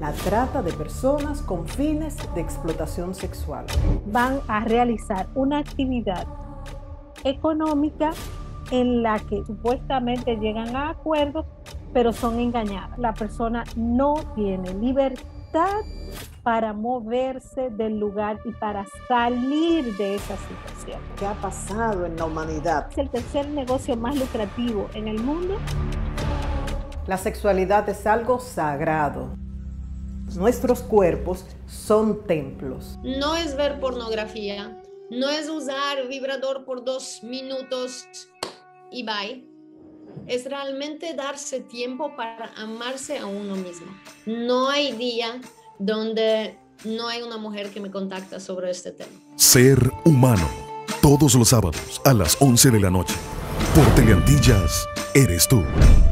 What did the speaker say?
la trata de personas con fines de explotación sexual. Van a realizar una actividad económica en la que supuestamente llegan a acuerdos, pero son engañadas. La persona no tiene libertad para moverse del lugar y para salir de esa situación. ¿Qué ha pasado en la humanidad? Es el tercer negocio más lucrativo en el mundo. La sexualidad es algo sagrado. Nuestros cuerpos son templos. No es ver pornografía, no es usar vibrador por 2 minutos y bye. Es realmente darse tiempo para amarse a uno mismo. No hay día donde no hay una mujer que me contacta sobre este tema. Ser humano, todos los sábados a las 11 de la noche. Por Teleantillas, eres tú.